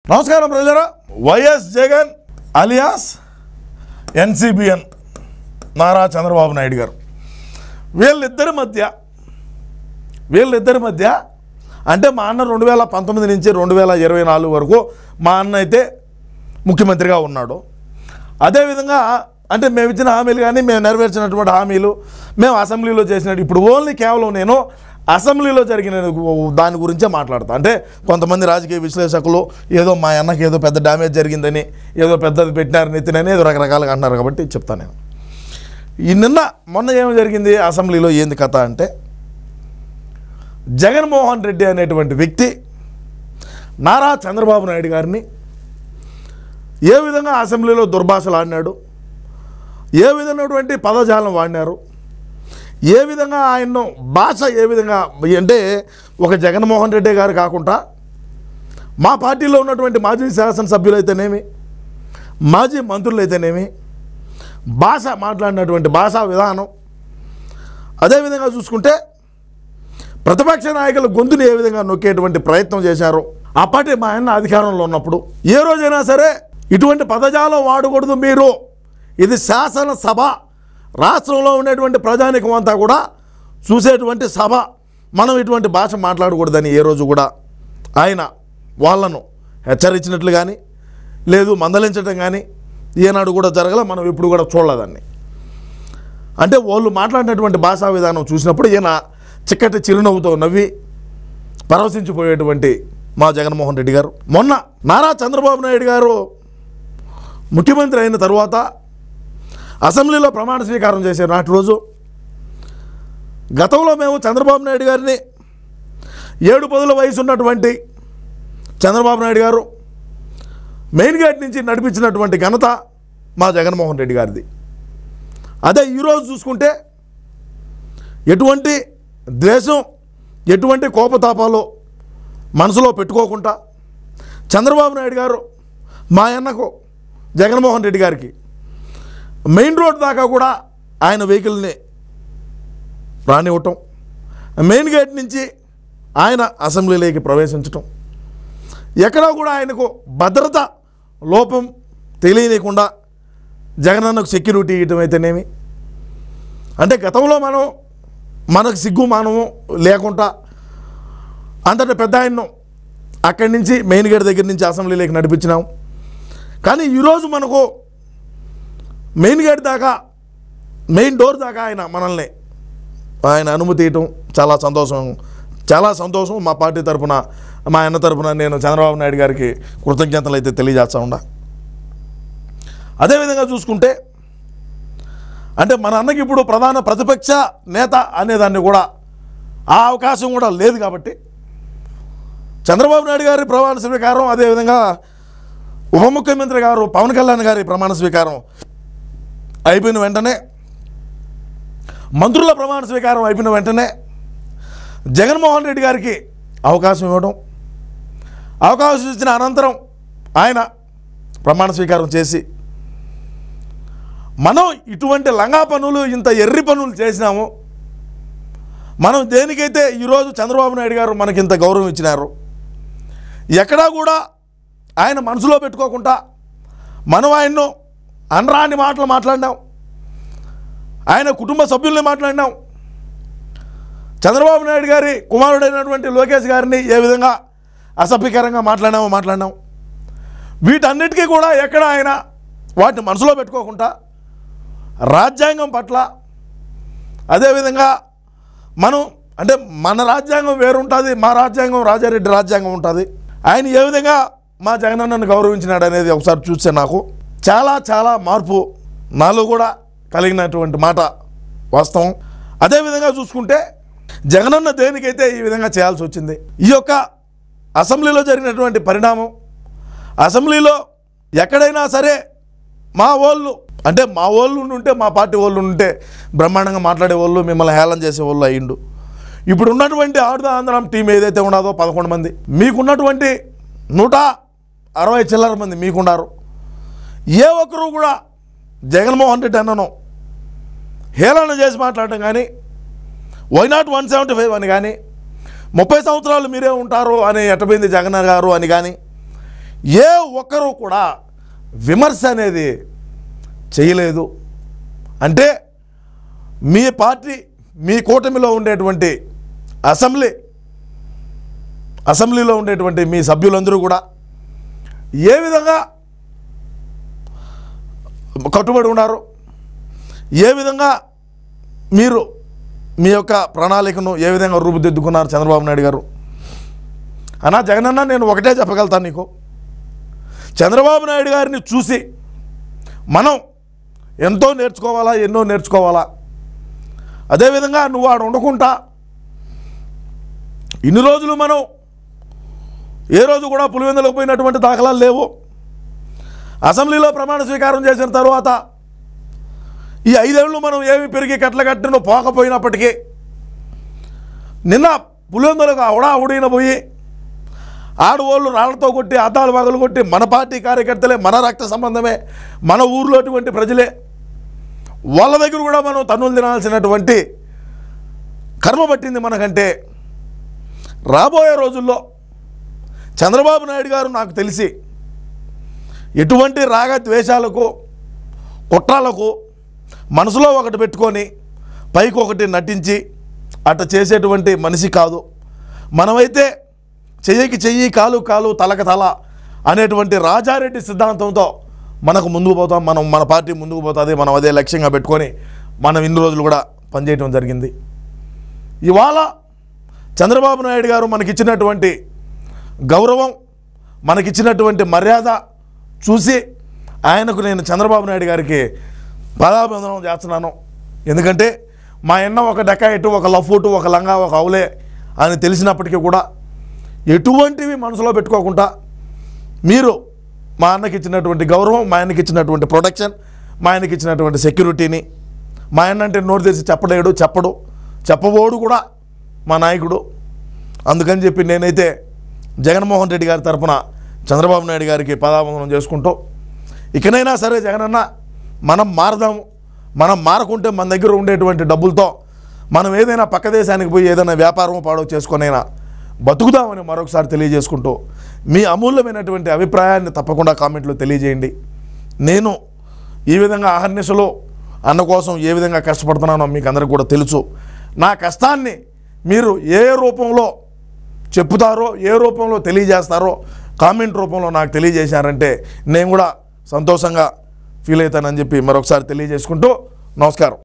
నమస్కారం ప్రజలారా. YS Jagan alias NCBN Nara Chandrababu Naidu garu వీళ్ళిద్దరి మధ్య అంటే మా అన్న 2019 నుంచి 2024 వరకు మా అన్న అయితే ముఖ్యమంత్రిగా ఉన్నాడు. అదేవిధంగా అంటే మేము ఇచ్చిన హామీలు కానీ మేము నెరవేర్చినటువంటి హామీలు మేము అసెంబ్లీలో చేసినట్టు ఇప్పుడు ఓన్లీ కేవలం నేను అసెంబ్లీలో జరిగిన దాని గురించే మాట్లాడతా. అంటే కొంతమంది రాజకీయ విశ్లేషకులు ఏదో మా అన్నకి ఏదో పెద్ద డ్యామేజ్ జరిగిందని ఏదో పెద్దది పెట్టినారని ఎత్తినని ఏదో రకరకాలుగా అంటున్నారు కాబట్టి చెప్తాను నేను. ఈ మొన్న ఏమి జరిగింది అసెంబ్లీలో ఏంది కథ అంటే జగన్మోహన్ రెడ్డి అనేటువంటి వ్యక్తి నారా చంద్రబాబు నాయుడు గారిని ఏ విధంగా అసెంబ్లీలో దుర్భాషలు ఆడినాడు, ఏ విధమైనటువంటి పదజాలం వాడినారు, ఏ విధంగా ఆయన్ను భాష ఏ విధంగా అంటే ఒక జగన్మోహన్ రెడ్డి గారు కాకుండా మా పార్టీలో ఉన్నటువంటి మాజీ శాసనసభ్యులు అయితేనేమి మాజీ మంత్రులు అయితేనేమి భాష మాట్లాడినటువంటి భాషా విధానం, అదేవిధంగా చూసుకుంటే ప్రతిపక్ష నాయకుల గొంతుని ఏ విధంగా నొక్కేటువంటి ప్రయత్నం చేశారు. ఆ పార్టీ మా ఆయన అధికారంలో ఉన్నప్పుడు ఏ రోజైనా సరే ఇటువంటి పదజాలం వాడకూడదు మీరు, ఇది శాసనసభ, రాష్ట్రంలో ఉండేటువంటి ప్రజానికం అంతా కూడా చూసేటువంటి సభ, మనం ఇటువంటి భాష మాట్లాడకూడదని ఏ రోజు కూడా ఆయన వాళ్ళను హెచ్చరించినట్లు కానీ లేదు మందలించడం కానీ ఏనాడు కూడా జరగల. మనం ఇప్పుడు కూడా చూడలేదాన్ని. అంటే వాళ్ళు మాట్లాడినటువంటి భాషా విధానం చూసినప్పుడు ఈయన చిక్కటి చిరునవ్వుతో నవ్వి పరవశించిపోయేటువంటి మా జగన్మోహన్ రెడ్డి గారు మొన్న నారా చంద్రబాబు నాయుడు గారు ముఖ్యమంత్రి అయిన తర్వాత అసెంబ్లీలో ప్రమాణ స్వీకారం చేశారు. నాటి రోజు గతంలో మేము చంద్రబాబు నాయుడు గారిని 7 పదుల వయసు ఉన్నటువంటి చంద్రబాబు నాయుడు గారు మెయిన్ గేట్ నుంచి నడిపించినటువంటి ఘనత మా జగన్మోహన్ రెడ్డి గారిది. అదే ఈరోజు చూసుకుంటే ఎటువంటి ద్వేషం ఎటువంటి కోపతాపాలు మనసులో పెట్టుకోకుండా చంద్రబాబు నాయుడు గారు మా అన్నకు జగన్మోహన్ రెడ్డి గారికి మెయిన్ రోడ్ దాకా కూడా ఆయన వెహికల్ని రానివ్వటం, మెయిన్ గేట్ నుంచి ఆయన అసెంబ్లీలోకి ప్రవేశించటం, ఎక్కడా కూడా ఆయనకు భద్రత లోపం తెలియనికుండా జగనన్నకు సెక్యూరిటీ ఇవ్వటం అయితేనేమి, అంటే గతంలో మనకు సిగ్గు మానము లేకుండా అంతటా పెద్ద ఆయన్ను అక్కడి నుంచి మెయిన్ గేట్ దగ్గర నుంచి అసెంబ్లీలోకి నడిపించినాం. కానీ ఈరోజు మనకు మెయిన్ గేట్ దాకా మెయిన్ డోర్ దాకా ఆయన అనుమతి ఇవ్వటం చాలా సంతోషం. మా పార్టీ తరఫున మా అన్న తరఫున నేను చంద్రబాబు నాయుడు గారికి కృతజ్ఞతలు అయితే తెలియజేస్తా ఉన్నా. అదేవిధంగా చూసుకుంటే అంటే మన అన్నకి ఇప్పుడు ప్రధాన ప్రతిపక్ష నేత అనేదాన్ని కూడా ఆ అవకాశం కూడా లేదు కాబట్టి చంద్రబాబు నాయుడు గారి ప్రమాణ స్వీకారం, అదేవిధంగా ఉప ముఖ్యమంత్రి గారు పవన్ కళ్యాణ్ గారి ప్రమాణ స్వీకారం అయిపోయిన వెంటనే, మంత్రుల ప్రమాణ స్వీకారం అయిపోయిన వెంటనే జగన్మోహన్ రెడ్డి గారికి అవకాశం ఇవ్వడం, అవకాశం ఇచ్చిన అనంతరం ఆయన ప్రమాణ స్వీకారం చేసి మనం ఇటువంటి లంగా పనులు ఇంత ఎర్రి పనులు చేసినాము, మనం దేనికైతే ఈరోజు చంద్రబాబు నాయుడు గారు మనకి ఇంత గౌరవం ఇచ్చినారు, ఎక్కడా కూడా ఆయన మనసులో పెట్టుకోకుండా మనం ఆయన్ను అనరాని మాటలు మాట్లాడినాం, ఆయన కుటుంబ సభ్యుల్ని మాట్లాడినాం, చంద్రబాబు నాయుడు గారి కుమారుడైనటువంటి లోకేష్ గారిని ఏ విధంగా అసభ్యకరంగా మాట్లాడినాం. వీటన్నిటికీ కూడా ఎక్కడ ఆయన వాటిని మనసులో పెట్టుకోకుండా రాజ్యాంగం పట్ల, అదేవిధంగా అంటే మన రాజ్యాంగం వేరుంటుంది, మా రాజ్యాంగం రాజారెడ్డి రాజ్యాంగం ఉంటుంది, ఆయన ఏ విధంగా మా జగనన్నను గౌరవించినాడు అనేది ఒకసారి చూస్తే నాకు చాలా మార్పు నాలో కూడా కలిగినటువంటి మాట వాస్తవం. అదేవిధంగా చూసుకుంటే జగనన్న దేనికైతే ఈ విధంగా చేయాల్సి వచ్చింది, ఈ యొక్క అసెంబ్లీలో జరిగినటువంటి పరిణామం, అసెంబ్లీలో ఎక్కడైనా సరే మా వాళ్ళు ఉంటే మా పార్టీ వాళ్ళు ఉంటే బ్రహ్మాండంగా మాట్లాడే వాళ్ళు, మిమ్మల్ని హేళన చేసే వాళ్ళు అయ్యిండు. ఇప్పుడు ఉన్నటువంటి ఆంధ్రం టీం ఏదైతే ఉన్నదో 11 మంది, మీకున్నటువంటి 160 చిల్లర మంది మీకున్నారు. ఏ ఒక్కరు కూడా జగన్మోహన్ రెడ్డి అన్నను హేళన చేసి మాట్లాడటం కానీ, వై నాట్ 175 అని కానీ, 30 సంవత్సరాలు మీరే ఉంటారు అని ఎట్టబోయింది జగన్ గారు అని కానీ ఏ ఒక్కరూ కూడా విమర్శ అనేది చేయలేదు. అంటే మీ పార్టీ, మీ కూటమిలో ఉండేటువంటి అసెంబ్లీలో ఉండేటువంటి మీ సభ్యులందరూ కూడా ఏ విధంగా కట్టుబడి ఉన్నారు, ఏ విధంగా మీరు మీ యొక్క ప్రణాళికను ఏ విధంగా రూపుదిద్దుకున్నారు చంద్రబాబు నాయుడు గారు. అన్నా జగనన్న, నేను ఒకటే చెప్పగలుగుతాను నీకు, చంద్రబాబు నాయుడు గారిని చూసి మనం ఎంతో నేర్చుకోవాలా, ఎన్నో నేర్చుకోవాలా. అదేవిధంగా నువ్వు ఆడ ఉండకుండా ఇన్ని రోజులు మనం ఏ రోజు కూడా పులివెందులకు పోయినటువంటి దాఖలాలు లేవు. అసెంబ్లీలో ప్రమాణ స్వీకారం చేసిన తర్వాత ఈ 5 ఏళ్ళు మనం ఏమి పెరిగి కట్టిన పోకపోయినప్పటికీ నిన్న పులివెందులకు ఉడిన పోయి ఆడవాళ్ళు రాళ్లతో కొట్టి, అద్దాలు పగలు కొట్టి, మన పార్టీ కార్యకర్తలే, మన రక్త సంబంధమే, మన ఊర్లో అటువంటి ప్రజలే, వాళ్ళ దగ్గర కూడా మనం తన్నులు తినాల్సినటువంటి కర్మ పట్టింది మనకంటే. రాబోయే రోజుల్లో చంద్రబాబు నాయుడు గారు నాకు తెలిసి ఎటువంటి రాగద్వేషాలకు, కుట్రాలకు మనసులో ఒకటి పెట్టుకొని పైకి ఒకటి నటించి అట్ట చేసేటువంటి మనిషి కాదు. మనమైతే చెయ్యికి చెయ్యి, కాలు కాలు, తలకు తల అనేటువంటి రాజారెడ్డి సిద్ధాంతంతో మనకు ముందుకు పోతాం. మన పార్టీ ముందుకు పోతుంది. మనం అదే లక్ష్యంగా పెట్టుకొని మనం ఇన్ని రోజులు కూడా పనిచేయడం జరిగింది. ఇవాళ చంద్రబాబు నాయుడు గారు మనకిచ్చినటువంటి గౌరవం, మనకిచ్చినటువంటి మర్యాద చూసి ఆయనకు నేను చంద్రబాబు నాయుడు గారికి పాదాభివందనం చేస్తున్నాను. ఎందుకంటే మా అన్న ఒక డకాయిటు, ఒక లఫూటు, ఒక లంగా, ఒక అవులే అని తెలిసినప్పటికీ కూడా ఎటువంటివి మనసులో పెట్టుకోకుండా మీరు మా అన్నకి ఇచ్చినటువంటి గౌరవం, మా ఆయనకి ఇచ్చినటువంటి ప్రొటెక్షన్, మా ఆయనకి ఇచ్చినటువంటి సెక్యూరిటీని, మా అన్న అంటే నోరు తెరిచి చెప్పబోడు కూడా మా నాయకుడు. అందుకని చెప్పి నేనైతే జగన్మోహన్ రెడ్డి గారి తరఫున చంద్రబాబు నాయుడు గారికి పాదాభివందనం చేసుకుంటూ, ఇకనైనా సరే జగనన్న, మనం మారదాము. మనం మారకుంటే మన దగ్గర ఉండేటువంటి డబ్బులతో మనం ఏదైనా పక్క దేశానికి పోయి ఏదైనా వ్యాపారం పాడో చేసుకొనైనా బతుకుదామని మరొకసారి తెలియజేసుకుంటూ, మీ అమూల్యమైనటువంటి అభిప్రాయాన్ని తప్పకుండా కామెంట్లో తెలియజేయండి. నేను ఈ విధంగా అహర్నిశలో అన్న కోసం ఏ విధంగా కష్టపడుతున్నానో మీకు అందరికీ కూడా తెలుసు. నా కష్టాన్ని మీరు ఏ రూపంలో చెప్పుతారో, ఏ రూపంలో తెలియజేస్తారో కామెంట్ రూపంలో నాకు తెలియజేశారంటే నేను కూడా సంతోషంగా ఫీల్ అవుతానని చెప్పి మరొకసారి తెలియజేసుకుంటూ నమస్కారం.